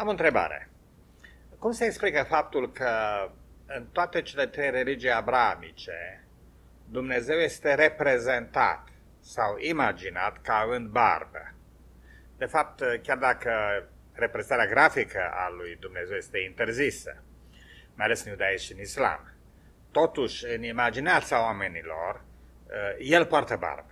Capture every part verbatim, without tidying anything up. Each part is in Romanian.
Am o întrebare. Cum se explică faptul că în toate cele trei religii abrahamice Dumnezeu este reprezentat sau imaginat ca având barbă? De fapt, chiar dacă reprezentarea grafică a lui Dumnezeu este interzisă, mai ales în iudaism și în islam, totuși, în imaginația oamenilor, el poartă barbă.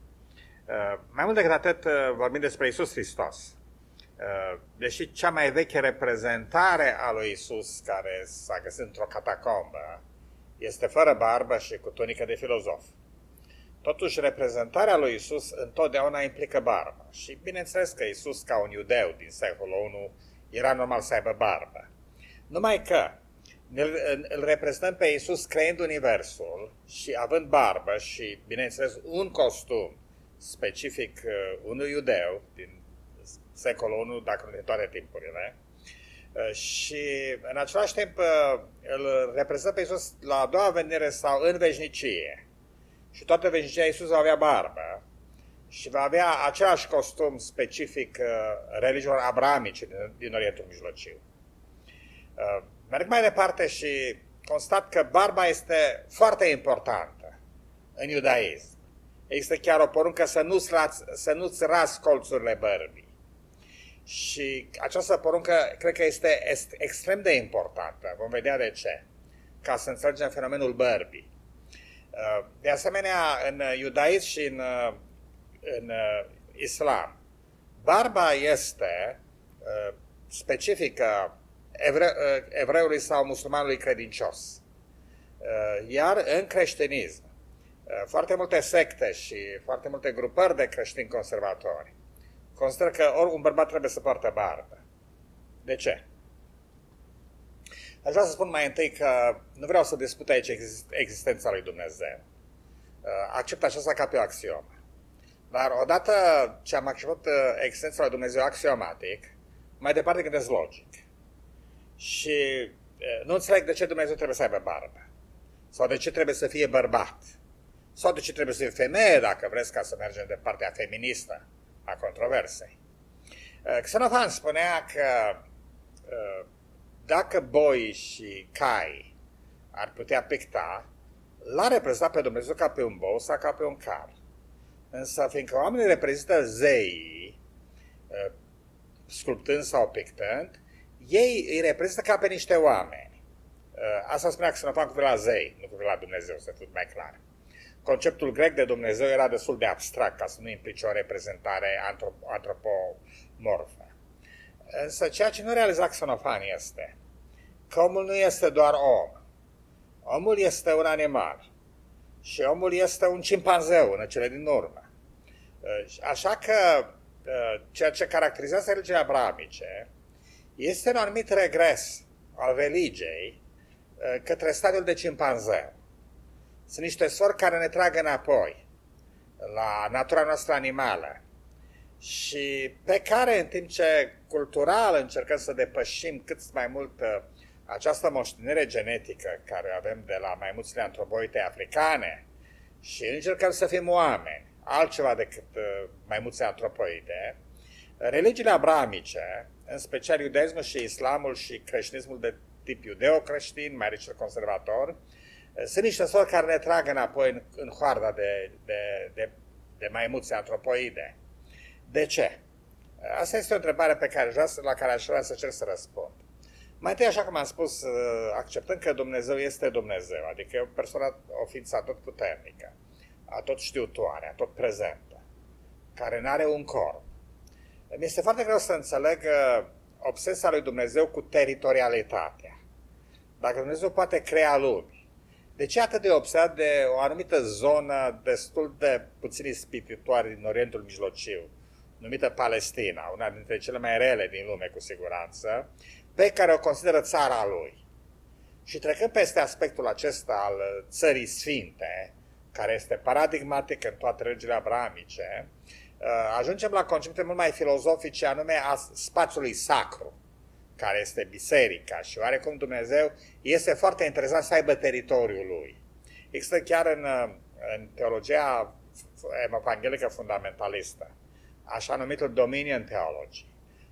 Mai mult decât atât, vorbim despre Iisus Hristos. Deși cea mai veche reprezentare a lui Iisus, care s-a găsit într-o catacombă, este fără barbă și cu tunică de filozof. Totuși, reprezentarea lui Iisus întotdeauna implică barbă. Și bineînțeles că Iisus, ca un iudeu din secolul unu, era normal să aibă barbă. Numai că îl, îl reprezentăm pe Iisus creând universul și având barbă și, bineînțeles, un costum specific unui iudeu din secolul unu, dacă nu din toate timpurile. Și în același timp îl reprezintă pe Iisus la a doua venire sau în veșnicie. Și toată veșnicia Iisus va avea barbă și va avea același costum specific religiilor abrahamice din Orientul Mijlociu. Merg mai departe și constat că barba este foarte importantă în iudaism. Există chiar o poruncă să nu-ți să nu-ți razi colțurile bărbii. Și această poruncă cred că este extrem de importantă. Vom vedea de ce. Ca să înțelegem fenomenul bărbii. De asemenea, în iudaism și în, în islam, barba este specifică evre, evreului sau musulmanului credincios. Iar în creștinism, foarte multe secte și foarte multe grupări de creștini conservatori consideră că ori un bărbat trebuie să poartă barbă. De ce? Aș vrea să spun mai întâi că nu vreau să discut aici existența lui Dumnezeu. Accept aceasta ca pe o axiomă. Dar odată ce am acceptat existența lui Dumnezeu axiomatic, mai departe gândesc logic. Și nu înțeleg de ce Dumnezeu trebuie să aibă barbă. Sau de ce trebuie să fie bărbat. Sau de ce trebuie să fie femeie, dacă vreți, ca să mergem de partea feministă a controversei. Xenofan spunea că dacă boi și cai ar putea picta, l-ar reprezenta pe Dumnezeu ca pe un bou sau ca pe un car. Însă, fiindcă oamenii reprezintă zeii, sculptând sau pictând, ei îi reprezintă ca pe niște oameni. Asta spunea Xenofan cu privire la zei, nu cu privire la Dumnezeu, să fie mai clar. Conceptul grec de Dumnezeu era destul de abstract, ca să nu implice o reprezentare antropomorfă. Însă ceea ce nu realiza Xenofan este că omul nu este doar om. Omul este un animal și omul este un cimpanzeu în cele din urmă. Așa că ceea ce caracterizează religiile abrahamice este un anumit regres al religiei către stadiul de cimpanzeu. Sunt niște sori care ne trag înapoi la natura noastră animală și pe care, în timp ce cultural încercăm să depășim cât mai mult această moștenire genetică care avem de la maimuțele antropoide africane și încercăm să fim oameni, altceva decât maimuțe antropoide, religiile abrahamice, în special iudaismul și islamul și creștinismul de tip iudeo-creștin, mai rici conservator, sunt niște sori care ne trag înapoi în, în hoarda de, de, de, de maimuțe antropoide. De ce? Asta este o întrebare pe care, la care aș vrea să cer să răspund. Mai întâi, așa cum am spus, acceptând că Dumnezeu este Dumnezeu, adică e o persoană, o ființă atotputernică, atotștiutoare, atotprezentă, care nu are un corp. Mi este foarte greu să înțeleg obsesia lui Dumnezeu cu teritorialitatea. Dacă Dumnezeu poate crea lumi, de ce atât de obsedat de o anumită zonă destul de puțin ispititoare din Orientul Mijlociu, numită Palestina, una dintre cele mai rele din lume cu siguranță, pe care o consideră țara lui? Și trecând peste aspectul acesta al țării sfinte, care este paradigmatic în toate religiile abrahamice, ajungem la concepte mult mai filozofice, anume a spațiului sacru, care este biserica, și oarecum Dumnezeu este foarte interesant să aibă teritoriul lui. Există chiar în, în teologia evanghelică fundamentalistă așa numitul Dominion Theology,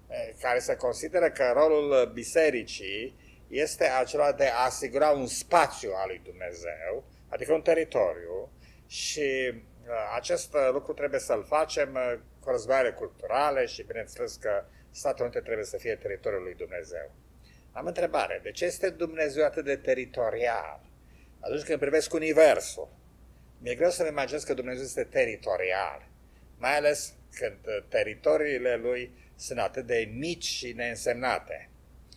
care se consideră că rolul bisericii este acela de a asigura un spațiu al lui Dumnezeu, adică un teritoriu, și acest lucru trebuie să-l facem cu războaiele culturale și bineînțeles că Statele Unite trebuie să fie teritoriul lui Dumnezeu. Am întrebare, de ce este Dumnezeu atât de teritorial? Atunci când privesc universul, mi-e greu să-mi imaginez că Dumnezeu este teritorial, mai ales când teritoriile lui sunt atât de mici și neînsemnate.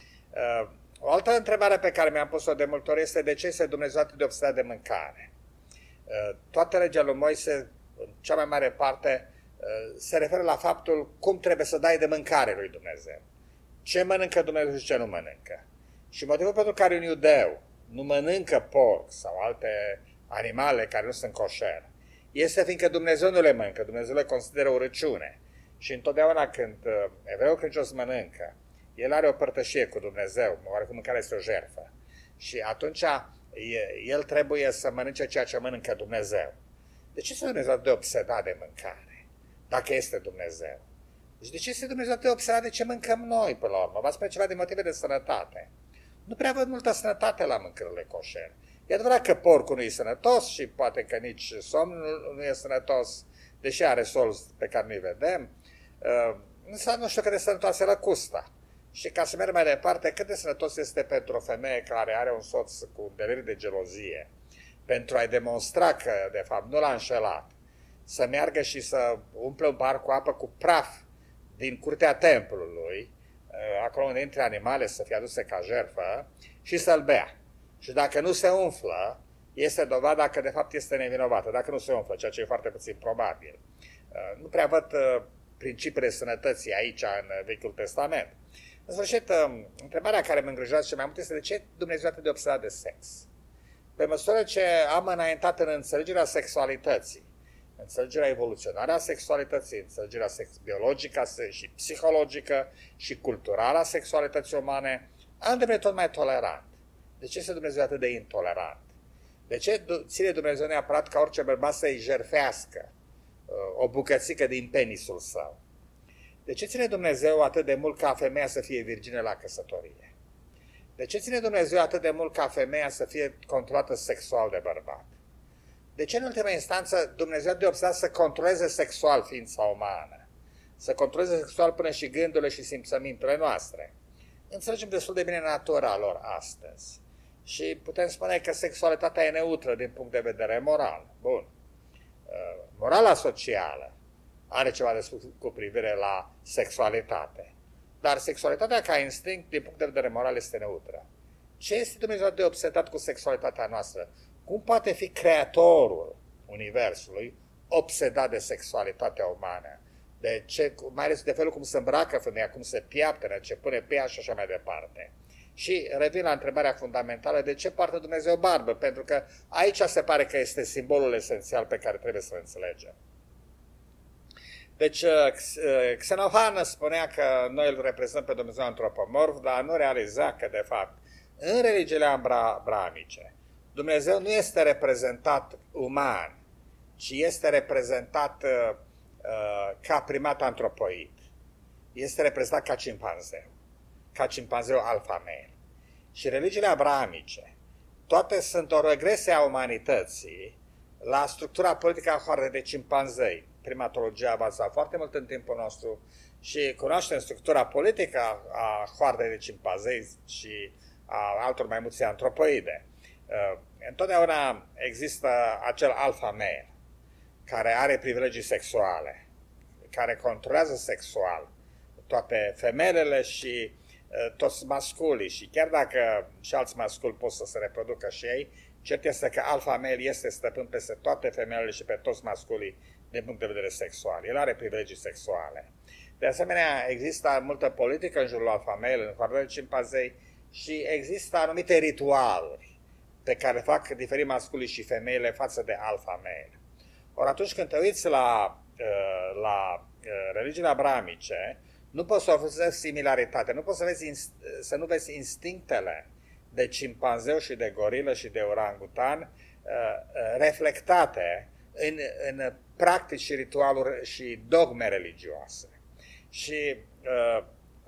O altă întrebare pe care mi-am pus-o de multe ori este de ce este Dumnezeu atât de obsedat de mâncare? Toată legea lui Moise, în cea mai mare parte, se referă la faptul cum trebuie să dai de mâncare lui Dumnezeu. Ce mănâncă Dumnezeu și ce nu mănâncă. Și motivul pentru care un iudeu nu mănâncă porc sau alte animale care nu sunt kosher este fiindcă Dumnezeu nu le mănâncă, Dumnezeu le consideră o răciune. Și întotdeauna când evreul credincios mănâncă, el are o părtășie cu Dumnezeu, oarecum mâncarea este o jertfă. Și atunci el trebuie să mănânce ceea ce mănâncă Dumnezeu. De ce este Dumnezeu de obsedat de mâncare? Dacă este Dumnezeu. Deci de ce este Dumnezeu de obsedat de ce mâncăm noi până la urmă? V-ați spune ceva de motive de sănătate. Nu prea văd multă sănătate la mâncările kosher. E adevărat că porcul nu e sănătos și poate că nici somnul nu e sănătos, deși are sol pe care nu-i vedem. Însă nu știu cât de sănătoasă e lăcusta. Și ca să merg mai departe, cât de sănătos este pentru o femeie care are un soț cu delir de gelozie, pentru a-i demonstra că, de fapt, nu l-a înșelat, să meargă și să umple un pahar cu apă cu praf din curtea templului, acolo unde intre animale să fie aduse ca jertfă, și să-l bea. Și dacă nu se umflă, este dovada că de fapt este nevinovată. Dacă nu se umflă, ceea ce e foarte puțin probabil. Nu prea văd principiile sănătății aici în Vechiul Testament. În sfârșit, întrebarea care mă îngrijorează cel mai mult este de ce Dumnezeu atât de obsedat de sex? Pe măsură ce am înaintat în înțelegerea sexualității, înțelegerea evoluționară a sexualității, înțelegerea sex biologică și psihologică și culturală a sexualității umane, am devenit tot mai tolerant. De ce este Dumnezeu atât de intolerant? De ce ține Dumnezeu neapărat ca orice bărbat să-i jerfească o bucățică din penisul său? De ce ține Dumnezeu atât de mult ca femeia să fie virgină la căsătorie? De ce ține Dumnezeu atât de mult ca femeia să fie controlată sexual de bărbat? De ce, în ultima instanță, Dumnezeu de obsedat să controleze sexual ființa umană? Să controleze sexual până și gândurile și simțămintele noastre? Înțelegem destul de bine natura lor astăzi. Și putem spune că sexualitatea e neutră din punct de vedere moral. Bun. Morala socială are ceva de spus cu privire la sexualitate. Dar sexualitatea ca instinct, din punct de vedere moral, este neutră. Ce este Dumnezeu de obsedat cu sexualitatea noastră? Cum poate fi creatorul Universului obsedat de sexualitatea umană? De ce, mai ales de felul cum se îmbracă femeia, cum se piaptănă, ce pune pe ea și așa mai departe. Și revin la întrebarea fundamentală, de ce poartă Dumnezeu barbă? Pentru că aici se pare că este simbolul esențial pe care trebuie să-l înțelegem. Deci Xenohan spunea că noi îl reprezentăm pe Dumnezeu antropomorf, dar nu realiza că, de fapt, în religiile abrahamice, Dumnezeu nu este reprezentat uman, ci este reprezentat uh, ca primat antropoid. Este reprezentat ca cimpanzeu, ca cimpanzeu alfa-male. Și religiile abrahamice, toate sunt o regresie a umanității la structura politică a hoardei de cimpanzei. Primatologia a avansat foarte mult în timpul nostru și cunoaștem structura politică a hoardei de cimpanzei și a altor mai mulți antropoide. Întotdeauna există acel alfa male care are privilegii sexuale, care controlează sexual toate femelele și uh, toți masculii. Și chiar dacă și alți masculi pot să se reproducă și ei, cert este că alfa male este stăpân peste toate femelele și pe toți masculii din punct de vedere sexual. El are privilegii sexuale. De asemenea, există multă politică în jurul alfa male, în hoardele cimpanzei, și există anumite ritualuri pe care fac diferiți masculii și femeile față de alfa male. Ori atunci când te uiți la, la religiile abrahamice, nu poți să vezi similaritate, nu poți să, vezi, să nu vezi instinctele de cimpanzeu și de gorilă și de orangutan reflectate în, în practici și ritualuri și dogme religioase. Și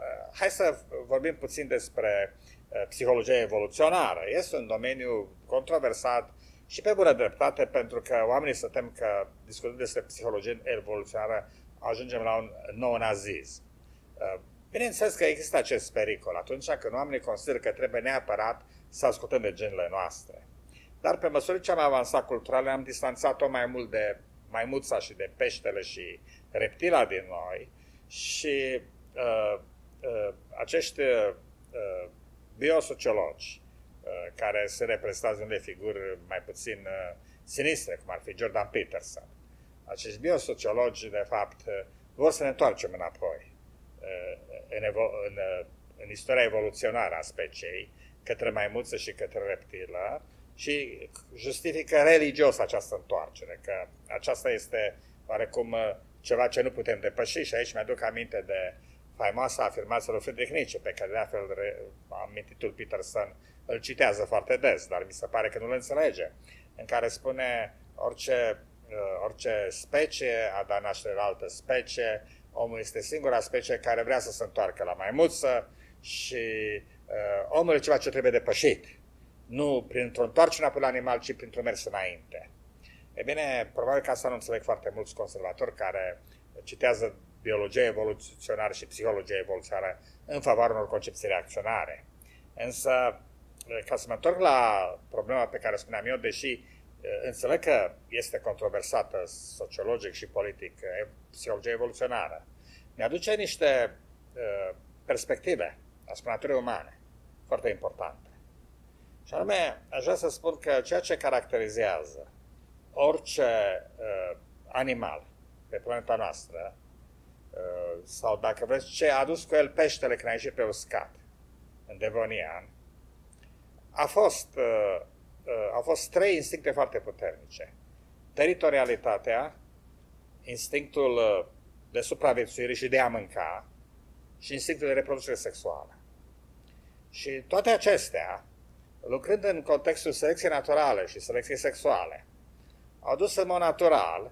hai să vorbim puțin despre psihologia evoluționară. Este un domeniu controversat și pe bună dreptate, pentru că oamenii se tem că, discutând despre psihologie evoluționară, ajungem la un nou nazism. Bineînțeles că există acest pericol atunci când oamenii consideră că trebuie neapărat să ascultăm de genele noastre. Dar pe măsură ce am avansat cultural, am distanțat-o mai mult de maimuța și de peștele și reptila din noi și uh, uh, acești uh, biosociologi uh, care se reprezintă de figuri mai puțin uh, sinistre, cum ar fi Jordan Peterson. Acești biosociologi, de fapt, uh, vor să ne întoarcem înapoi uh, în, în, uh, în istoria evoluționară a speciei, către maimuță și către reptilă, și justifică religios această întoarcere, că aceasta este oarecum ceva ce nu putem depăși. Și aici mi-aduc aminte de faimoasa afirmație lui Friedrich Nietzsche, pe care de altfel amintitul Peterson îl citează foarte des, dar mi se pare că nu îl înțelege, în care spune orice, orice specie a dat naștere la altă specie, omul este singura specie care vrea să se întoarcă la maimuță și uh, omul e ceva ce trebuie depășit. Nu printr-o întoarcere înapoi la animal, ci printr-o mers înainte. E bine, probabil că asta nu înțeleg foarte mulți conservatori care citează biologia evoluționară și psihologia evoluționară în favoarea unor concepții reacționare. Însă, ca să mă întorc la problema pe care spuneam eu, deși înțeleg că este controversată sociologic și politic psihologia evoluționară, mi-aduce niște uh, perspective asupra naturii umane foarte importante. Și anume, aș vrea să spun că ceea ce caracterizează orice uh, animal pe planeta noastră, uh, sau dacă vreți, ce a adus cu el peștele când a ieșit pe uscat în Devonian, a fost, uh, uh, au fost trei instincte foarte puternice. Teritorialitatea, instinctul uh, de supraviețuire și de a mânca și instinctul de reproducere sexuală. Și toate acestea, lucrând în contextul selecției naturale și selecției sexuale, au dus în mod natural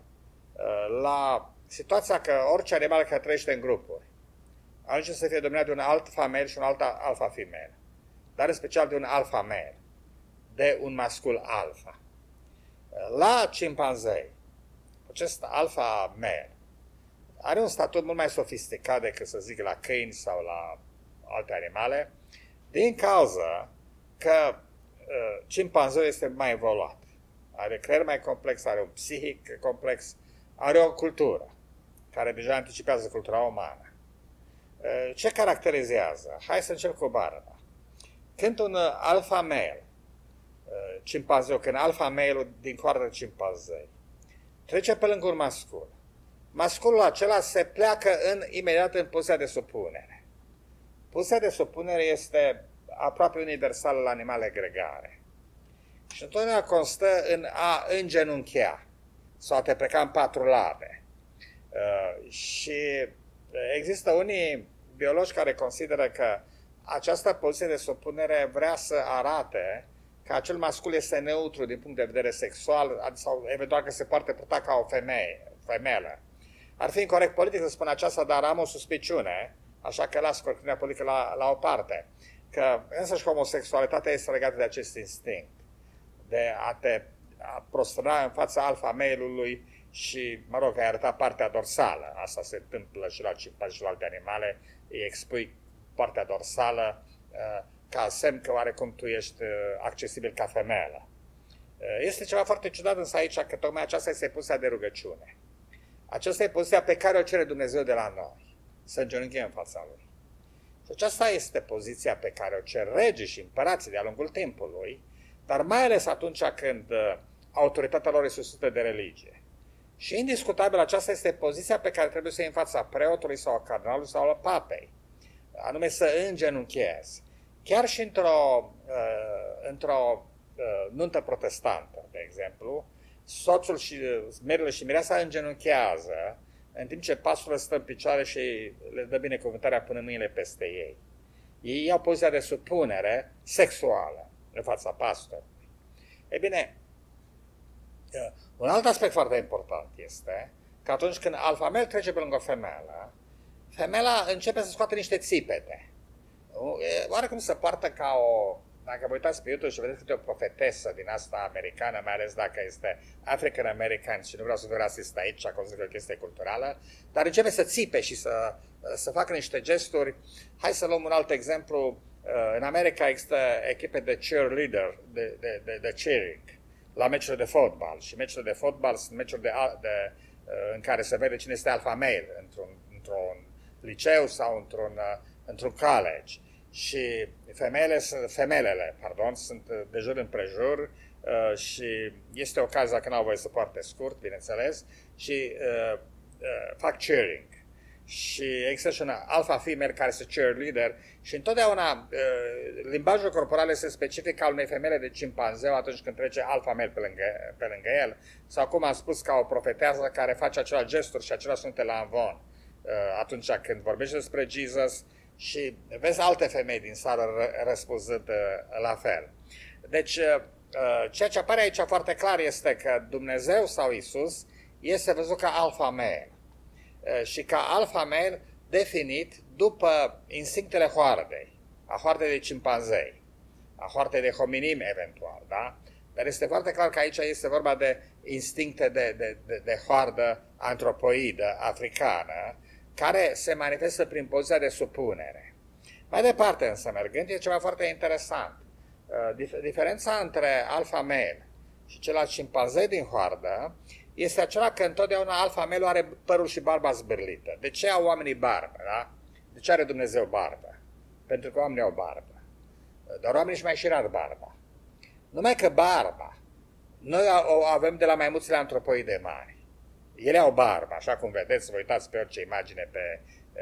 la situația că orice animal care trăiește în grupuri ajunge să fie dominat de un alfa male și un alt alfa female, dar în special de un alfa male, de un mascul alfa. La cimpanzei, acest alfa male are un statut mult mai sofisticat decât, să zic, la câini sau la alte animale, din cauza că uh, cimpanzeul este mai evoluat. Are creier mai complex, are un psihic complex, are o cultură care deja anticipează cultura umană. Uh, ce caracterizează? Hai să încep cu barba. Când un uh, alfa male, uh, cimpanzeu, când alfa male din coarda de cimpanzei trece pe lângă un mascul, masculul acela se pleacă în, imediat în poziția de supunere. Poziția de supunere este aproape universală la animale gregare. Și întotdeauna constă în a îngenunchea sau a te pleca în patru labe. Uh, și există unii biologi care consideră că această poziție de supunere vrea să arate că acel mascul este neutru din punct de vedere sexual sau eventual că se poate purta ca o femeie, femeie. Ar fi incorect politic să spun aceasta, dar am o suspiciune, așa că las corectitudinea politică la, la o parte, că însăși homosexualitatea este legată de acest instinct, de a te a prostrăna în fața alfa male-ului și, mă rog, ai arăta partea dorsală. Asta se întâmplă și la cimpanzi și la alte animale, îi expui partea dorsală uh, ca semn că oarecum tu ești uh, accesibil ca femeie. Uh, este ceva foarte ciudat însă aici, că tocmai aceasta este poziția de rugăciune. Aceasta e poziția pe care o cere Dumnezeu de la noi, să îngenunchem în fața Lui. Și aceasta este poziția pe care o cer regii și împărații de-a lungul timpului, dar mai ales atunci când uh, autoritatea lor este susținută de religie. Și indiscutabil aceasta este poziția pe care trebuie să iei în fața preotului sau a cardinalului sau a papei, anume să îngenunchezi. Chiar și într-o, uh, într-o uh, nuntă protestantă, de exemplu, soțul și merele și mireasa îngenunchează, în timp ce pastorul stă în picioare și le dă binecuvântarea până mâinile peste ei. Ei iau poziția de supunere sexuală în fața pastorului. E bine, un alt aspect foarte important este că atunci când alfa male trece pe lângă o femeie, femeia începe să scoată niște țipete. Oarecum se poartă ca o... Dacă vă uitați pe YouTube și vedeți câte o profetesă din asta americană, mai ales dacă este African American, și nu vreau să fiu rasist aici, consider că o chestie culturală, dar începe să țipe și să, să facă niște gesturi. Hai să luăm un alt exemplu. În America există echipe de cheerleader, de, de, de, de cheering, la meciurile de fotbal. Și meciurile de fotbal sunt meciuri de, de, în care se vede cine este alfa male, într-un, într-un liceu sau într-un, într-un college. Și femeile, femelele pardon, sunt de jur împrejur uh, și este ocazia că n-au voie să poarte scurt, bineînțeles, și uh, uh, fac cheering. Și există și un alpha female care este cheerleader și întotdeauna uh, limbajul corporal este specific al unei femele de cimpanzeu atunci când trece alpha male pe lângă, pe lângă el, sau cum am spus, ca o profetează care face același gesturi și același sunete la învon uh, atunci când vorbește despre Jesus. Și vezi alte femei din sală răspunzând la fel. Deci, ceea ce apare aici foarte clar este că Dumnezeu sau Isus este văzut ca alpha male. Și ca alpha male definit după instinctele hoardei, a hoardei de cimpanzei, a hoardei de hominim eventual, da? Dar este foarte clar că aici este vorba de instincte de, de, de, de hoardă antropoidă, africană, care se manifestă prin poziția de supunere. Mai departe însă mergând, e ceva foarte interesant. Diferența între alpha male și celălalt cimpanzei din hoardă este acela că întotdeauna alpha male are părul și barba zbârlită. De ce au oamenii barbă? Da? De ce are Dumnezeu barbă? Pentru că oamenii au barbă. Dar oamenii își mai și rar barba. Numai că barba, noi o avem de la maimuțele antropoide mari. Ele au barbă, așa cum vedeți, vă uitați pe orice imagine pe,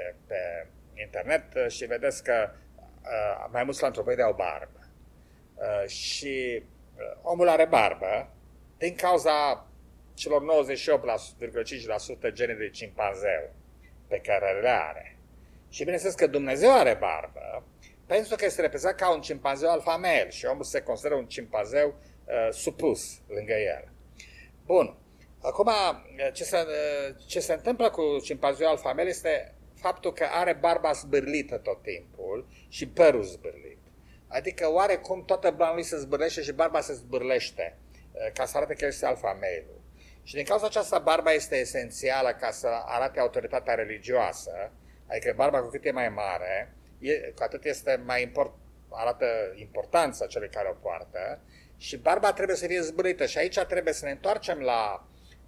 pe internet și vedeți că uh, maimuțele antropoide au barbă. Uh, și uh, omul are barbă din cauza celor nouăzeci și opt virgulă cinci la sută gene de cimpanzeu pe care le are. Și bineînțeles că Dumnezeu are barbă pentru că este reprezentat ca un cimpanzeu alfa male și omul se consideră un cimpanzeu uh, supus lângă el. Bun. Acum, ce se, ce se întâmplă cu cimpanzeul alfa male este faptul că are barba zbârlită tot timpul și părul zbârlit. Adică oarecum toată blana lui se zbârlește și barba se zbârlește ca să arate că el este alfa male. Și din cauza aceasta barba este esențială ca să arate autoritatea religioasă, adică barba cu cât e mai mare, e, cu atât este mai import, arată importanța celui care o poartă și barba trebuie să fie zbârlită și aici trebuie să ne întoarcem la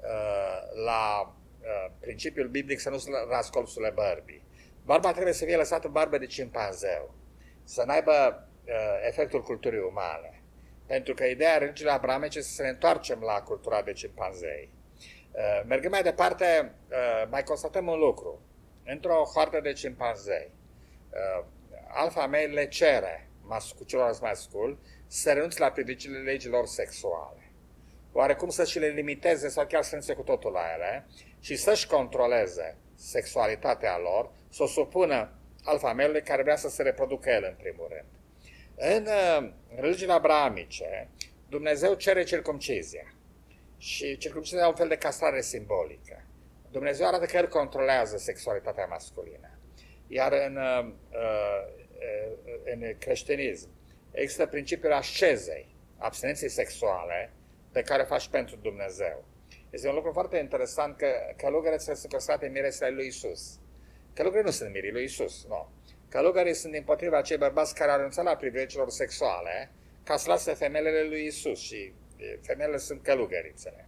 la uh, principiul biblic să nu rascolsule bărbii. Barba trebuie să fie lăsată barbă de cimpanzeu, să n-aibă uh, efectul culturii umane. Pentru că ideea religiilor abrahamice este să ne întoarcem la cultura de cimpanzei. Uh, mergând mai departe, uh, mai constatăm un lucru. Într-o hoardă de cimpanzei, uh, alfa male le cere cu celorlalți masculi să renunțe la privilegiile legilor sexuale. Oarecum să și le limiteze sau chiar să renunțe cu totul la ele și să-și controleze sexualitatea lor, să o supună alfa male care vrea să se reproducă el în primul rând. În uh, religiile abrahamice, Dumnezeu cere circumcizia și circumcizia e un fel de castrare simbolică. Dumnezeu arată că el controlează sexualitatea masculină. Iar în, uh, uh, în creștinism există principiul ascezei, abstinenței sexuale, pe care o faci pentru Dumnezeu. Este un lucru foarte interesant că călugării sunt considerate miresele lui Isus. Călugării nu sunt mirii lui Isus, nu. Călugării sunt din potriva acei bărbați care au renunțat la privilegiilor sexuale ca să lase femelele lui Isus și femelele sunt călugărițele.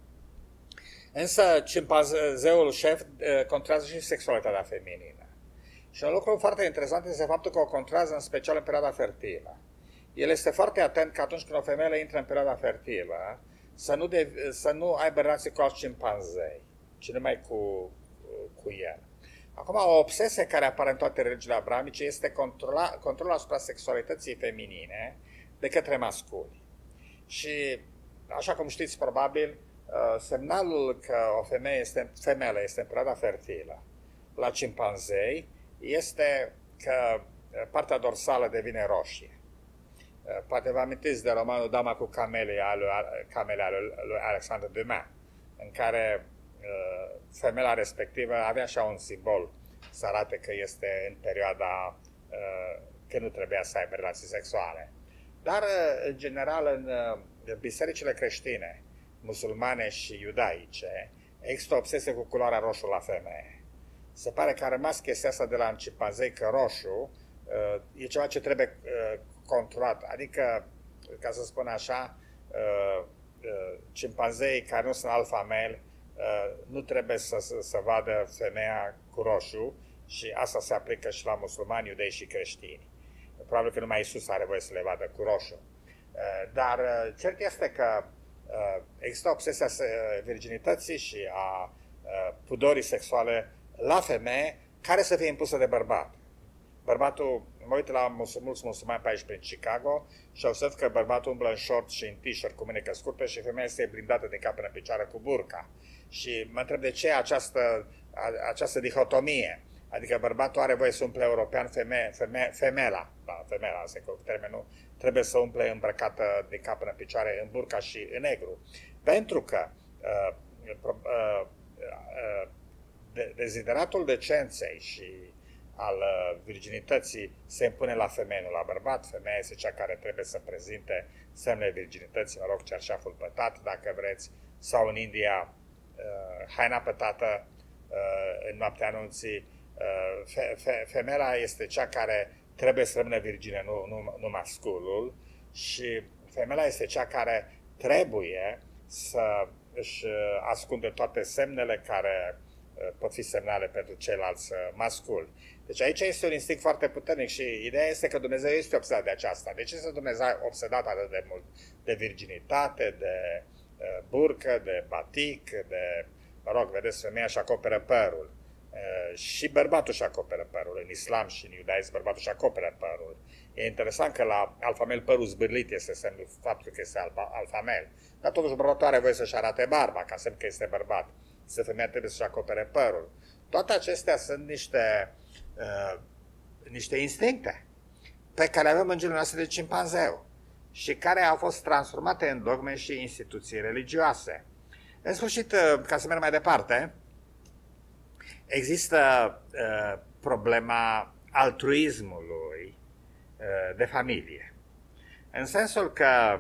Însă cimpanzeul șef controlează și sexualitatea feminină. Și un lucru foarte interesant este faptul că o controlează în special în perioada fertilă. El este foarte atent că atunci când o femeie intră în perioada fertilă să nu, de, să nu aibă relații cu alți cimpanzei, ci numai cu, cu el. Acum, o obsesie care apare în toate religiile abrahamice este controla, controlul asupra sexualității feminine de către masculi. Și, așa cum știți probabil, semnalul că o femeie este, femeia este în perioada fertilă la cimpanzei este că partea dorsală devine roșie. Poate vă amintiți de romanul Dama cu camelii al lui, camele al lui Alexandre Dumas, în care femeia respectivă avea așa un simbol să arate că este în perioada uh, când nu trebuia să aibă relații sexuale. Dar, uh, în general, în uh, bisericile creștine, musulmane și iudaice, există o obsesie cu culoarea roșu la femeie. Se pare că a rămas chestia asta de la cimpanzei, că roșu uh, e ceva ce trebuie uh, controlat. Adică, ca să spun așa, uh, uh, cimpanzei care nu sunt alfa male uh, nu trebuie să, să, să vadă femeia cu roșu, și asta se aplică și la musulmani, iudei și creștini. Probabil că numai Iisus are voie să le vadă cu roșu. Uh, dar uh, cert este că uh, există obsesia virginității și a uh, pudorii sexuale la femeie, care să fie impusă de bărbat. Bărbatul, mă uit la mulți musulmani pe aici prin Chicago și observ că bărbatul umblă în short și în t-shirt cu mânecă scurtă și femeia este blindată din cap până în picioare cu burca. Și mă întreb de ce această, această dihotomie. Adică bărbatul are voie să umple european, feme, feme, femela, da, femela, asta e termenul, trebuie să umple îmbrăcată din cap până în picioare în burca și în negru. Pentru că uh, uh, uh, de, dezideratul decenței și al uh, virginității se impune la femeie, nu la bărbat. Femeia este cea care trebuie să prezinte semnele virginității, mă rog, cerșaful pătat, dacă vreți, sau în India uh, haina pătată uh, în noaptea anunții. Uh, fe, fe, femeia este cea care trebuie să rămână virgină, nu, nu, nu masculul, și femeia este cea care trebuie să își ascunde toate semnele care pot fi semnale pentru ceilalți masculi. Deci aici este un instinct foarte puternic și ideea este că Dumnezeu este obsedat de aceasta. De ce este Dumnezeu obsedat atât de mult de virginitate, de uh, burcă, de batic, de, mă rog, vedeți, femeia își acoperă părul. Uh, și bărbatul își acoperă părul. În islam și în iudaism bărbatul își acoperă părul. E interesant că la alfamel părul zbârlit este semnul faptul că este alfamel. Dar totuși bărbatul are voie să-și arate barba ca semn că este bărbat. Să femeia trebuie să-și acopere părul. Toate acestea sunt niște, uh, niște instincte pe care le avem în genul noastre de cimpanzeu și care au fost transformate în dogme și instituții religioase. În sfârșit, uh, ca să merg mai departe, există uh, problema altruismului uh, de familie. În sensul că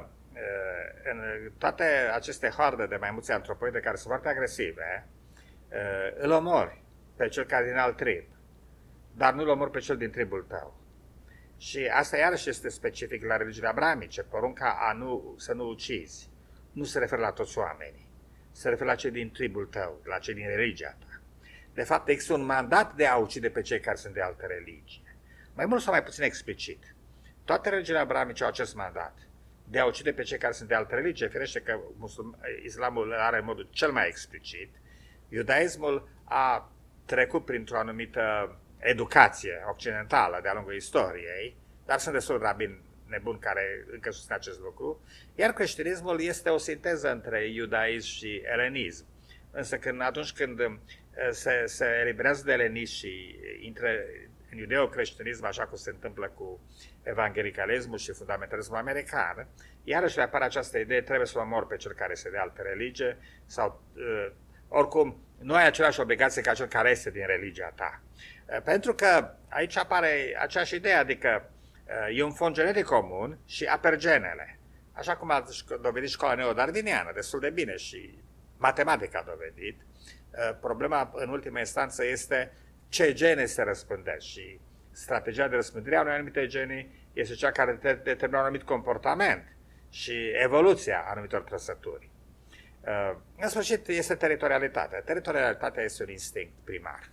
în toate aceste horde de maimuțe antropoide care sunt foarte agresive, îl omori pe cel care din alt trib, dar nu îl omori pe cel din tribul tău. Și asta iarăși este specific la religiile abrahamice. Porunca a nu, să nu ucizi nu se referă la toți oamenii, se referă la cei din tribul tău, la cei din religia ta. De fapt, există un mandat de a ucide pe cei care sunt de altă religie. Mai mult sau mai puțin explicit. Toate religiile abrahamice au acest mandat de a ucide pe cei care sunt de altă religie. Firește că islamul are în modul cel mai explicit. Iudaismul a trecut printr-o anumită educație occidentală de-a lungul istoriei, dar sunt destul de rabini nebuni care încă susțin acest lucru, iar creștinismul este o sinteză între iudaism și elenism. Însă când, atunci când se, se eliberează de elenism și intră în iudeo-creștinism, așa cum se întâmplă cu evangelicalismul și fundamentalismul american, iarăși le apare această idee, trebuie să omori pe cel care este de altă religie, sau uh, oricum nu ai aceleași obligații ca cel care este din religia ta. Uh, pentru că aici apare aceeași idee, adică uh, e un fond genetic comun și apergenele. Așa cum a dovedit școala neodarwiniană destul de bine și matematica a dovedit, uh, problema în ultima instanță este ce gene se răspândesc și strategia de răspândire a unei anumite gene este cea care determină un anumit comportament și evoluția anumitor trăsături. În sfârșit, este teritorialitatea. Teritorialitatea este un instinct primar.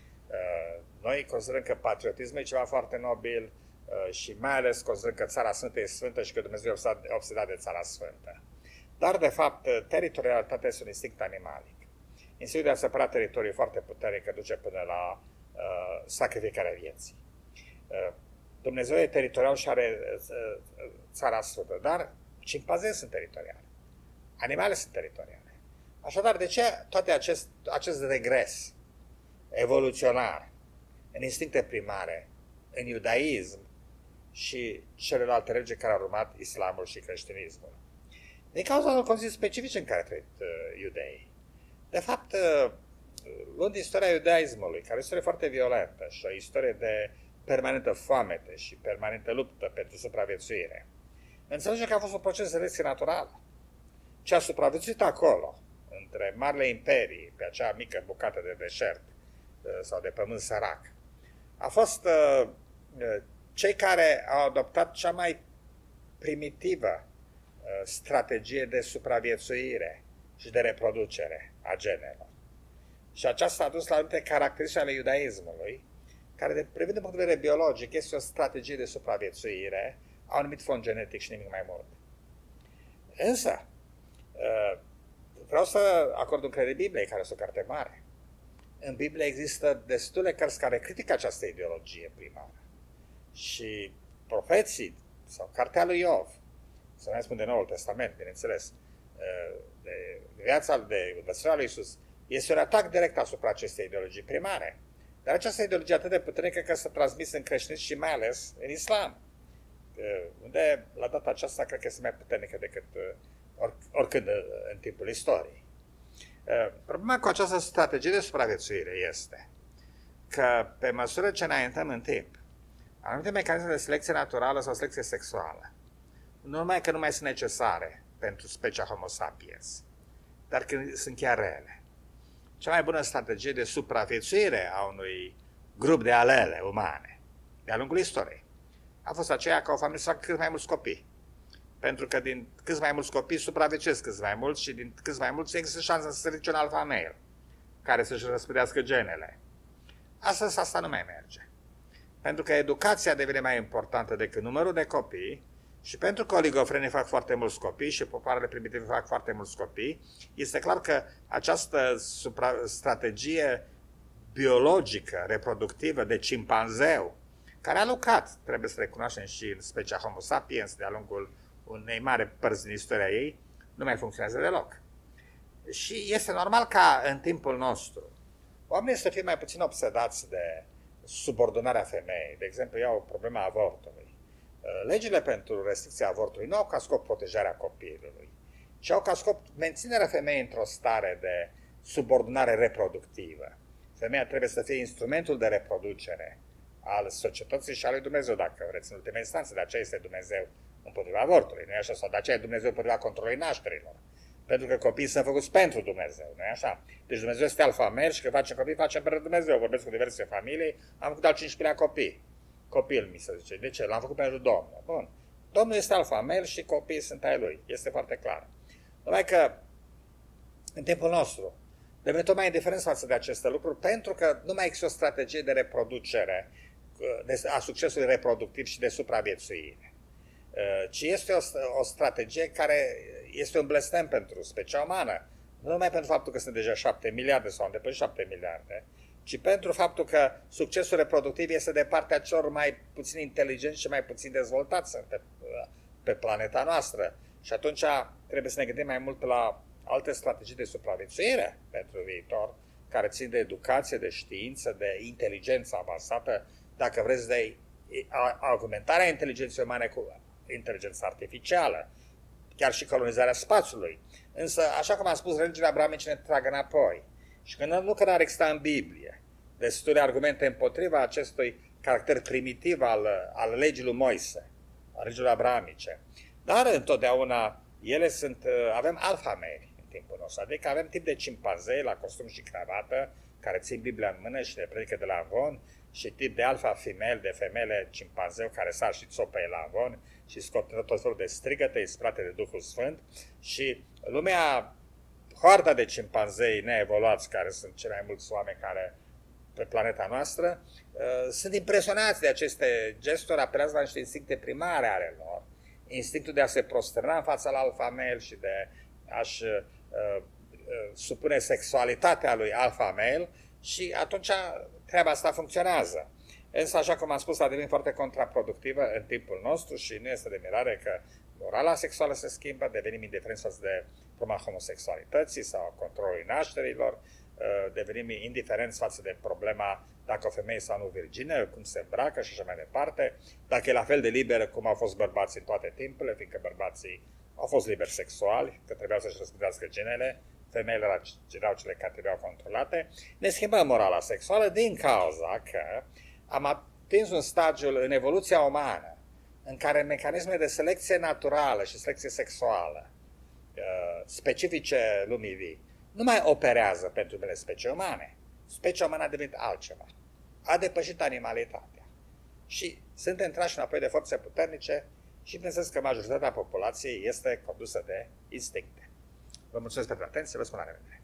Noi considerăm că patriotismul e ceva foarte nobil și mai ales considerăm că Țara Sfântă e sfântă și că Dumnezeu e obsedat de Țara Sfântă. Dar, de fapt, teritorialitatea este un instinct animalic. Instinctul de a separa teritoriul foarte puternic că duce până la uh, sacrificarea vieții. Uh, Dumnezeu e teritorial și are uh, Țara Sfântă, dar cimpanzei sunt teritoriale. Animale sunt teritoriale. Așadar, de ce toate acest, acest regres evoluționar în instincte primare, în iudaism și celelalte religie care au urmat islamul și creștinismul? Din cauza unor condiții specifice în care trăit uh, iudeii. De fapt, luând istoria iudaismului, care e o istorie foarte violentă și o istorie de permanentă foamete și permanentă luptă pentru supraviețuire, înțelege că a fost un proces de selecție naturală. Ce a supraviețuit acolo, între marile imperii, pe acea mică bucată de deșert sau de pământ sărac, a fost uh, cei care au adoptat cea mai primitivă uh, strategie de supraviețuire și de reproducere a genelor. Și aceasta a dus la anumite caracteristici ale iudaismului, care, de, privind din punct de vedere biologic, este o strategie de supraviețuire a un anumit fond genetic și nimic mai mult. Însă, uh, vreau să acord încredere Bibliei, care este o carte mare. În Biblie există destule cărți care critică această ideologie primară. Și profeții, sau cartea lui Iov, să mai spun de Noul Testament, bineînțeles, de viața, de învățătura lui Iisus, este un atac direct asupra acestei ideologii primare. Dar această ideologie atât de puternică că s-a transmis în creștinism și mai ales în islam, unde la data aceasta cred că este mai puternică decât oricând în timpul istoriei. Problema cu această strategie de supraviețuire este că pe măsură ce înaintăm în timp, anumite mecanisme de selecție naturală sau selecție sexuală, nu numai că nu mai sunt necesare pentru specia Homo sapiens, dar că sunt chiar rele. Cea mai bună strategie de supraviețuire a unui grup de alele umane de-a lungul istoriei a fost aceea ca o familie să facă cât mai mulți copii. Pentru că din cât mai mulți copii supraviețuiesc cât mai mulți și din cât mai mulți există șansa să se ridice un alfa male care să-și răspândească genele. Astăzi asta nu mai merge. Pentru că educația devine mai importantă decât numărul de copii și pentru că oligofrenii fac foarte mulți copii și popoarele primitive fac foarte mulți copii, este clar că această strategie biologică, reproductivă de cimpanzeu, care a lucrat, trebuie să recunoaștem, și în specia Homo sapiens de-a lungul unei mari părți din istoria ei, nu mai funcționează deloc. Și este normal ca în timpul nostru oamenii să fie mai puțin obsedați de subordonarea femeii. De exemplu, iau problema avortului. Legile pentru restricția avortului nu au ca scop protejarea copilului, ci au ca scop menținerea femeii într-o stare de subordonare reproductivă. Femeia trebuie să fie instrumentul de reproducere al societății și al lui Dumnezeu, dacă vreți, în ultima instanță. De aceea este Dumnezeu împotriva avortului, nu-i așa? Sau de aceea e Dumnezeu împotriva controlului nașterilor. Pentru că copiii sunt făcuți pentru Dumnezeu, nu-i așa? Deci Dumnezeu este alfa male și că facem copii, facem pentru Dumnezeu. Vorbesc cu diverse familii, am făcut al cincisprezecelea copii. Copil, mi se zice. De ce? L-am făcut pentru Domnul. Bun. Domnul este alfa male și copiii sunt ai lui. Este foarte clar. Numai că în timpul nostru devine tot mai indiferent față de aceste lucruri, pentru că nu mai există o strategie de reproducere, a succesului reproductiv și de supraviețuire, ci este o, o strategie care este un blestem pentru specia umană, nu numai pentru faptul că sunt deja șapte miliarde sau am depășit șapte miliarde, ci pentru faptul că succesul reproductiv este de partea celor mai puțin inteligenți și mai puțin dezvoltați pe, pe planeta noastră. Și atunci trebuie să ne gândim mai mult la alte strategii de supraviețuire pentru viitor, care țin de educație, de știință, de inteligență avansată, dacă vreți, de augmentarea inteligenței umane cu inteligența artificială, chiar și colonizarea spațiului. Însă, așa cum am spus, religiile abrahamice ne trag înapoi. Și că nu că n-ar exista în Biblie destule argumente împotriva acestui caracter primitiv al, al legii lui Moise, al legilor abrahamice. Dar întotdeauna ele sunt, avem alfa male în timpul nostru, adică avem tip de cimpanzei la costum și cravată, care țin Biblia în mână și le predică de la avon, și tip de alfa female, de femele cimpanzeu care sar și țopăie la avon și scot tot felul de strigăte isprate de Duhul Sfânt. Și lumea, horda de cimpanzei neevoluați, care sunt cei mai mulți oameni care pe planeta noastră, uh, sunt impresionați de aceste gesturi, apelează la niște instincte primare ale lor. Instinctul de a se prosterna în fața la alfa male și de a-și uh, uh, supune sexualitatea lui alfa male, și atunci treaba asta funcționează. Însă, așa cum am spus, a devenit foarte contraproductivă în timpul nostru și nu este de mirare că morala sexuală se schimbă, devenim indiferenți față de problema homosexualității sau controlului nașterilor, devenim indiferenți față de problema dacă o femeie sau nu virgină, cum se îmbracă și așa mai departe, dacă e la fel de liberă cum au fost bărbații în toate timpurile, fiindcă bărbații au fost liberi sexuali, că trebuiau să-și răspândească genele, femeile erau cele care trebuiau controlate, ne schimbăm morala sexuală din cauza că am atins un stadiu în evoluția umană în care mecanismele de selecție naturală și selecție sexuală specifice lumii vii nu mai operează pentru unele specii umane. Specia umană a devenit altceva. A depășit animalitatea. Și suntem trași înapoi de forțe puternice și pensez că majoritatea populației este condusă de instincte. Vă mulțumesc pentru atenție, vă spun la revedere.